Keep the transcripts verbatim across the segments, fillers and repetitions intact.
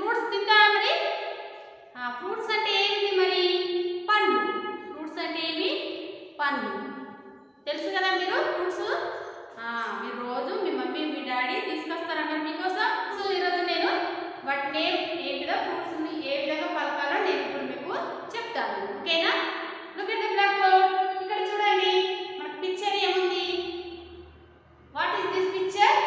Fruits తింటారా మరి? Fruits అంటే ఏమిటి మరి? పండ్లు. ఫ్రూట్స్ అంటే ఏమి? పండ్లు. తెలుసు కదా మీరు ఫ్రూట్స్? మీరు రోజు మీ మమ్మీ మీ డాడీ తీసుకొస్తారన్నారు మీకోసం. సో ఈరోజు నేను వాటి నేమ్ ఏంటిదో ఫ్రూట్స్ని ఏ విధంగా పలకాలో నేను ఇప్పుడు మీకు చెప్తాను. ఓకేనా? Look at the black board. ఇక్కడ చూడండి మనకు పిక్చర్ ఏముంది? What is this picture?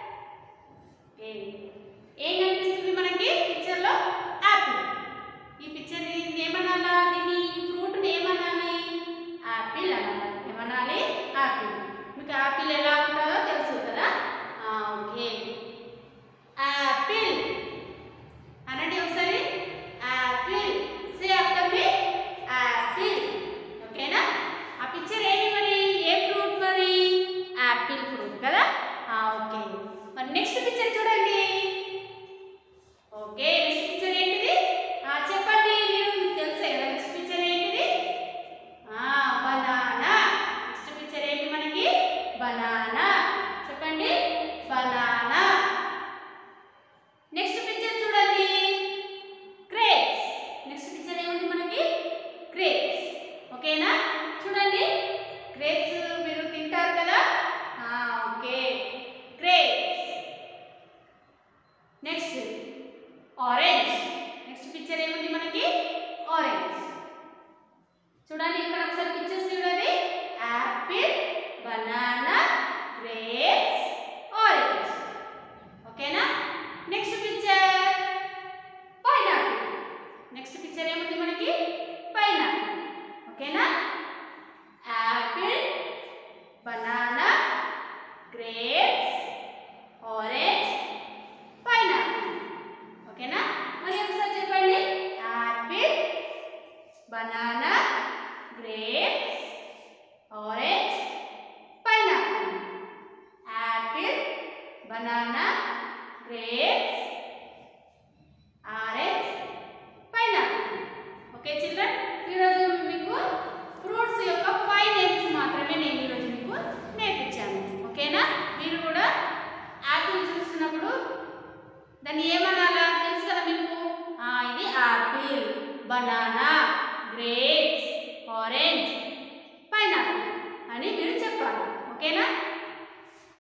ఏం కనిపిస్తుంది మనకి పిక్చర్లో? యాపిల్. ఈ పిక్చర్ ఏమనాలా? దీన్ని ఈ ఫ్రూట్ని ఏమనాలి? యాపిల్ అనాలి. ఏమనాలి? యాపిల్. మీకు యాపిల్ ఎలా ఉంటుందో తెలుసు కదా? ఓకే, యాపిల్ అనండి ఒకసారి. Apple. Say after me, apple. ఓకేనా? ఆ పిక్చర్ ఏంటి మరి? ఏ ఫ్రూట్ మరి? యాపిల్ ఫ్రూట్ కదా? ఓకే, మరి నెక్స్ట్ పిక్చర్ చూడండి. ఓకే, నెక్స్ట్ పిక్చర్ ఏంటిది? చెప్పండి మీరు, మీకు తెలుసే కదా. నెక్స్ట్ పిక్చర్ ఏంటిది? బనానా. నెక్స్ట్ పిక్చర్ ఏంటి మనకి? బనానా. చెప్పండి, బనానా. నెక్స్ట్ పిక్చర్ చూడండి, గ్రేప్స్. నెక్స్ట్ పిక్చర్ ఏముంది మనకి? గ్రేప్స్. ఓకేనా? చూడండి, గ్రేప్స్ మీరు తింటారు కదా? Okay, grapes. Next orange. Next picture ఏముంది మనకి? ఆరెంజ్. చూడండి ఇక్కడ ఒకసారి పిక్చర్స్ చూడండి. Apple, banana, grapes, orange. ఓకేనా? Next picture pineapple. Next picture ఏముంది మనకి? పైనాపిల్. ఓకేనా? Apple, banana, grapes, orange, pineapple. ఓకేనా? మరి ఒకసారి చెప్పండి. Apple, banana, grapes, orange, pineapple. Apple, banana, grapes, orange, pineapple. Okay children, ఈరోజు మీకు ఫ్రూట్స్ యొక్క ఫైవ్ నేమ్స్ మాత్రమే నేను ఈరోజు మీకు నేర్పించాను. ఓకేనా? మీరు కూడా యాపిల్ చూస్తున్నప్పుడు దాన్ని ఏమనాలా తెలుసు కదా మీకు? ఇది యాపిల్, బనానా,